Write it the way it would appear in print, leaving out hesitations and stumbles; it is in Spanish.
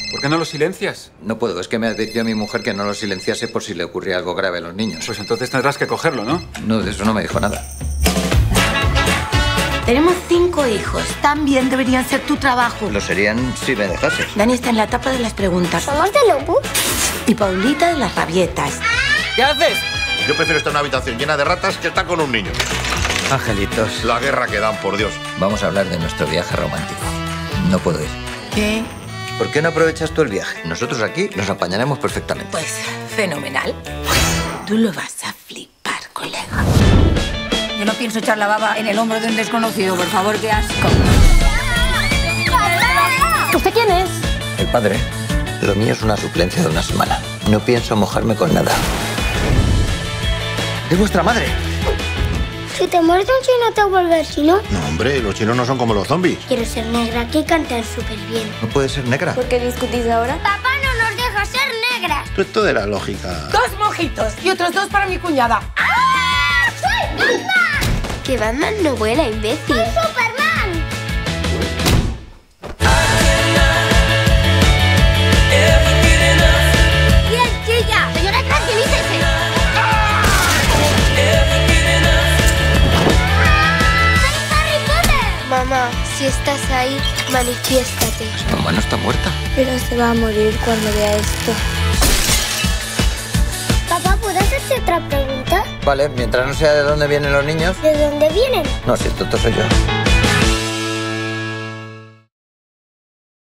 ¿Por qué no lo silencias? No puedo, es que me advirtió mi mujer que no lo silenciase por si le ocurría algo grave a los niños. Pues entonces tendrás que cogerlo, ¿no? No, de eso no me dijo nada. Tenemos 5 hijos. También deberían ser tu trabajo. Lo serían si me dejases. Dani está en la etapa de las preguntas. ¿Somos de Lobo? Y Paulita de las rabietas. ¿Qué haces? Yo prefiero estar en una habitación llena de ratas que estar con un niño. Angelitos, La guerra que dan, por Dios. vamos a hablar de nuestro viaje romántico. No puedo ir. ¿Qué? ¿Por qué no aprovechas tú el viaje? Nosotros aquí nos apañaremos perfectamente. Pues fenomenal. Tú lo vas a flipar, colega. Yo no pienso echar la baba en el hombro de un desconocido, por favor, qué asco. ¿Usted quién es? El padre. Lo mío es una suplencia de una semana. No pienso mojarme con nada. ¡Es vuestra madre! Si te muerde un chino te vuelves chino. No, hombre, los chinos no son como los zombies. Quiero ser negra, que cantan súper bien. ¿No puede ser negra? ¿Por qué discutís ahora? Papá no nos deja ser negras. Pues esto de la lógica. 2 mojitos y otros 2 para mi cuñada. ¡Ah! ¡Soy Batman! Que Batman no vuela, imbécil. ¡Soy Superman! ¡Bien, chica! Señora, tranquilícese. Mamá, si estás ahí, manifiéstate. Mamá no está muerta. Pero se va a morir cuando vea esto. Papá, ¿puedo hacerte otra pregunta? Vale, mientras no sea de dónde vienen los niños. ¿De dónde vienen? No, si tonto soy yo.